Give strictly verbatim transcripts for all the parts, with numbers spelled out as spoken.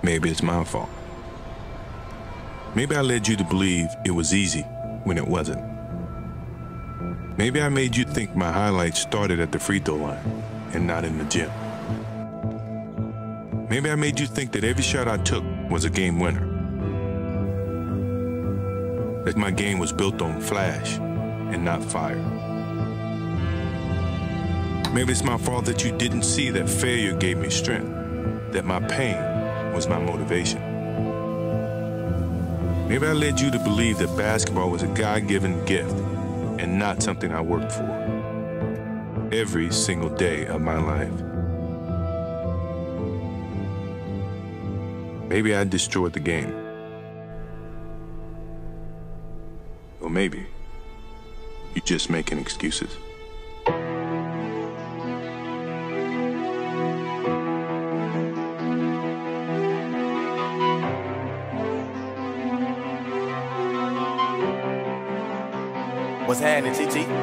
Maybe it's my fault. Maybe I led you to believe it was easy when it wasn't. Maybe I made you think my highlights started at the free throw line and not in the gym. Maybe I made you think that every shot I took was a game winner. That my game was built on flash and not fire. Maybe it's my fault that you didn't see that failure gave me strength, that my pain was my motivation. Maybe I led you to believe that basketball was a God-given gift and not something I worked for every single day of my life. Maybe I destroyed the game. Or maybe you're just making excuses. What's happening, T T?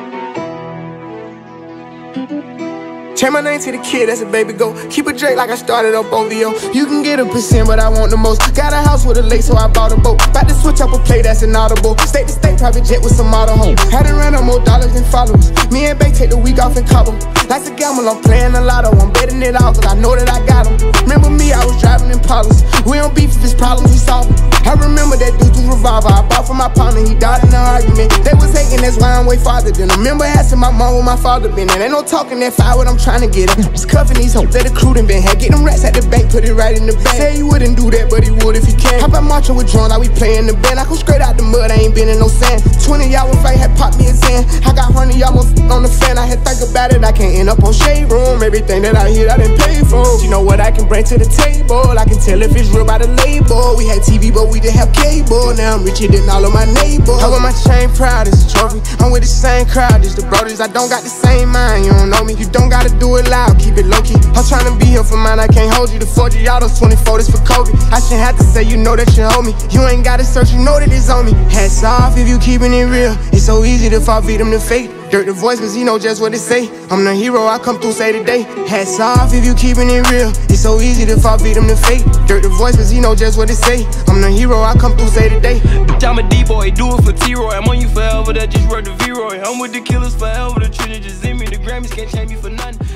Change my name to the kid, that's a baby go. Keep it Drake like I started up O V O. You can get a percent, but I want the most. Got a house with a lake, so I bought a boat. About to switch up a play, that's an audible. State to state, private jet with some auto home. Had to run up more dollars than followers. Me and Bay take the week off in Cabo. Like a gamble, I'm playing a lotto. I'm betting it all, cause I know that I got them. Remember me, I was driving Impalas. We don't beef if it's problems, we solve them. I remember that dude's revolver I bought from my partner, he died in an argument. They was hating, that's why I'm way farther than them. Remember asking my mom where my father been, and ain't no talking that fire what I'm trying to get at. Just cuffing these hoes that the crew done been had. Get them rats at the bank, put it right in the bank. Say he wouldn't do that, but he would if he can. How about marching with John, like we playing the band? I come straight out the mud, I ain't been in no sand. Twenty y'all fight had popped me a ten. I got one hundred y'all most on the fan. I had think about it, I can't end up on shade room. Everything that I hear, I done pay for. You know what I can bring to the table? I can tell if it's real by the label. We had T V, but we didn't have cable. Now I'm richer than all of my neighbors. I wear my chain proud as a trophy. I'm with the same crowd as the brothers. I don't got the same mind, you don't know me. You don't gotta do it loud, keep it low key. I'm tryna be here for mine, I can't hold you. The four G autos, twenty-four, this for Kobe. I shouldn't have to say, you know that you owe me. You ain't gotta search, you know that it's on me. Hats off if you keeping it real. It's so easy to fall victim to fate. Dirt the voice, cause he know just what it say. I'm the hero, I come through, say today. Hats off if you keeping it real. It's so easy to fall victim to fate. Dirt the voice, cause he know just what it say. I'm the hero, I come through, say today. Bitch, I'm a D-boy, do it for T-Roy. I'm on you forever, that just wrote the V-Roy. I'm with the killers forever, the Trinity just in me. The Grammys can't change me for nothing.